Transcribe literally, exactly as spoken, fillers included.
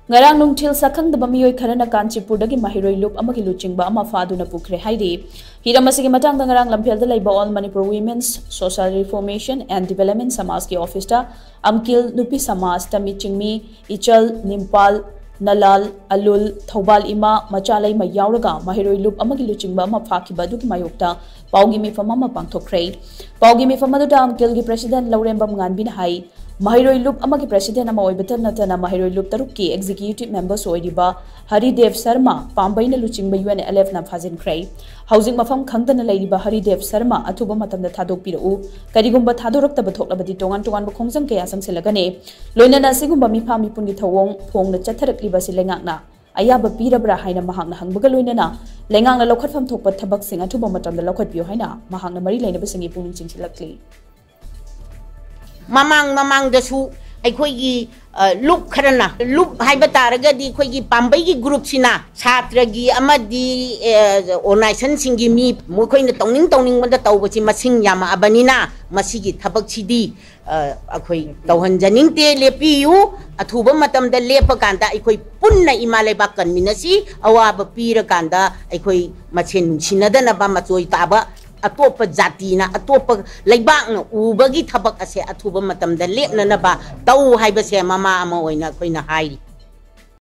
ngarang nungthil sakhang da bamioi kharana Kanchipur dagi Maheiroi Lup Amagi Luchingba ama faduna pukre haidi hiramasigi matang da ngarang lamphel da laiba all Manipur Women's Social Reformation and Development Samaj ki office ta amkil nupi samaj ta michingmi ichal nimpal Nalal, Alul, Thobal Ima, Machalai Mayauraga, Maheiroi Lup Amagi Luchingba, Phakhiba Adugi Mayokta Paogi Meepham, Pangthokkhre. Paogi Meepham Adudam Kilgi President Laurembam Nganbin Hai, Maheiroi Lup Amagi President Ama Oibatan Natana Maheiroi Lup Taruki Executive Members Oidiba, Haridev Sarma, Pambaina Luchingba U N L F na Phazin Kray. Housing Mafam Kangdana Ladiba Haridev Sarma, Atuba Matam the Tadok Piru, Karigumba Tadorok the Batok Labati Tongan to one Bokongsan Kayasam Selagane, Loina Sigumba Meepham Punitawong, Pong the Chatarak Libasi Lengana, Ayaba Pira Brahina Mahang Hangbagaluna, Lengang Lokat from Topa Tabak Sing and Tubomatam the Lokat Biohina, Mahang Mari Lane Basingi Punin Sinchilakli. Mamang Mamang the Su, I quay look Karana, look Hibataraga, quay Pambai group Sina, Satragi, Amadi, Onaisan Singi me, Muko in the Toning Toning with the Tawati Masing Yama Abanina, Masigi Tabak Chidi, Aquay Tauhan Janinte, Lepiu, Atuba Matam the Lepaganda, Equi Punna Imale Bakan Minasi, Awaba Pira Ganda, Equi Machin Chinadana Bamatoi Taba. Atopa Zatina, Atopa Laibang, Ubagi Tabak Ase, Atuba Matam, the late Nanaba, Tau Hibase, Mama Amoina, Quina High.